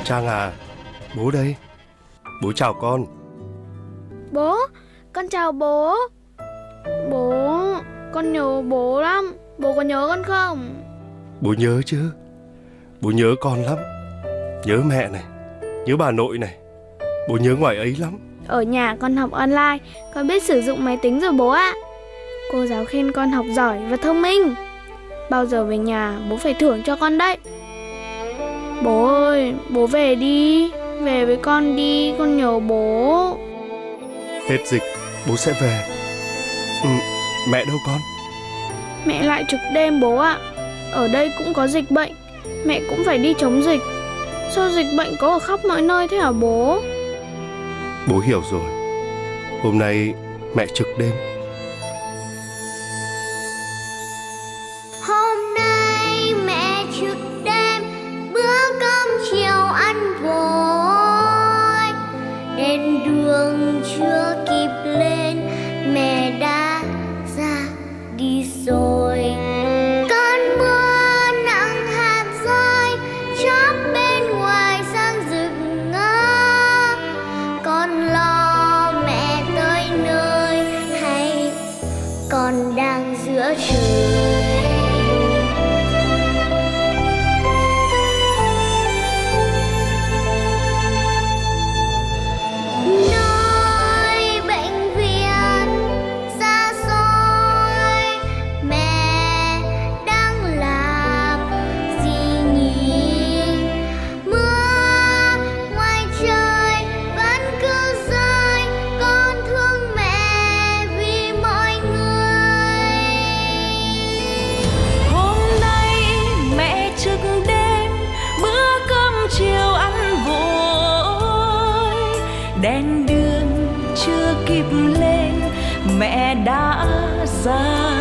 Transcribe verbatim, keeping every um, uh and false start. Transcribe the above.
Trang à, bố đây. Bố chào con. Bố, con chào bố. Bố, con nhớ bố lắm. Bố có nhớ con không? Bố nhớ chứ. Bố nhớ con lắm. Nhớ mẹ này, nhớ bà nội này. Bố nhớ ngoài ấy lắm. Ở nhà con học online, con biết sử dụng máy tính rồi bố ạ. Cô giáo khen con học giỏi và thông minh. Bao giờ về nhà bố phải thưởng cho con đấy. Bố ơi, bố về đi. Về với con đi, con nhớ bố. Hết dịch, bố sẽ về. Ừ, mẹ đâu con? Mẹ lại trực đêm bố ạ. Ở đây cũng có dịch bệnh, mẹ cũng phải đi chống dịch. Sao dịch bệnh có ở khắp mọi nơi thế hả bố? Bố hiểu rồi. Hôm nay mẹ trực đêm. Hôm nay mẹ trực đêm, bữa cơm chiều ăn vội. Đèn đường chưa kịp lên, mẹ đã ra đi rồi. Cơn mưa nặng hạt rơi, chóp bên ngoài sang rực ngỡ. Con lo mẹ tới nơi hay con đang giữa trời. Đèn đường chưa kịp lên, mẹ đã ra